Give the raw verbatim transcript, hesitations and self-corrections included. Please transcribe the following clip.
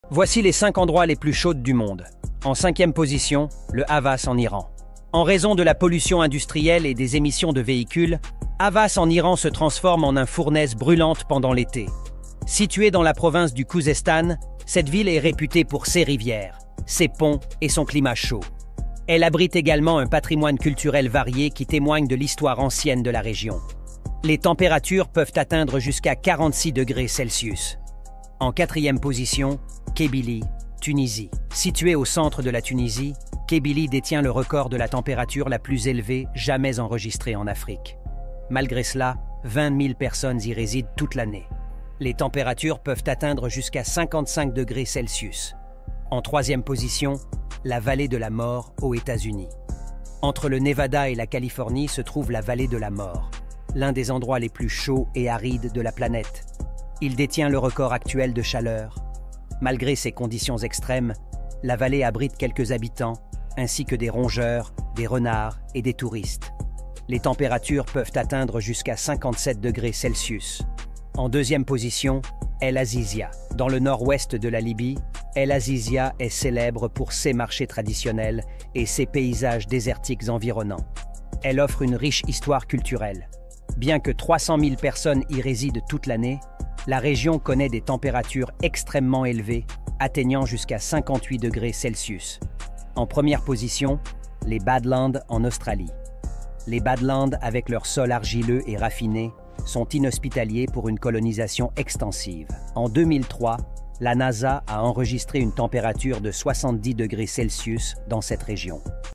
Voici les cinq endroits les plus chauds du monde. En cinquième position, le Havas en Iran. En raison de la pollution industrielle et des émissions de véhicules, Havas en Iran se transforme en une fournaise brûlante pendant l'été. Située dans la province du Khouzestan, cette ville est réputée pour ses rivières, ses ponts et son climat chaud. Elle abrite également un patrimoine culturel varié qui témoigne de l'histoire ancienne de la région. Les températures peuvent atteindre jusqu'à quarante-six degrés Celsius. En quatrième position, Kabylie, Tunisie. Située au centre de la Tunisie, Kabylie détient le record de la température la plus élevée jamais enregistrée en Afrique. Malgré cela, vingt mille personnes y résident toute l'année. Les températures peuvent atteindre jusqu'à cinquante-cinq degrés Celsius. En troisième position, la vallée de la mort aux États-Unis. Entre le Nevada et la Californie se trouve la vallée de la mort, l'un des endroits les plus chauds et arides de la planète. Il détient le record actuel de chaleur. Malgré ces conditions extrêmes, la vallée abrite quelques habitants, ainsi que des rongeurs, des renards et des touristes. Les températures peuvent atteindre jusqu'à cinquante-sept degrés Celsius. En deuxième position, El Azizia. Dans le nord-ouest de la Libye, El Azizia est célèbre pour ses marchés traditionnels et ses paysages désertiques environnants. Elle offre une riche histoire culturelle. Bien que trois cent mille personnes y résident toute l'année, la région connaît des températures extrêmement élevées, atteignant jusqu'à cinquante-huit degrés Celsius. En première position, les Badlands en Australie. Les Badlands, avec leur sol argileux et raffiné, sont inhospitaliers pour une colonisation extensive. En deux mille trois, la NASA a enregistré une température de soixante-dix degrés Celsius dans cette région.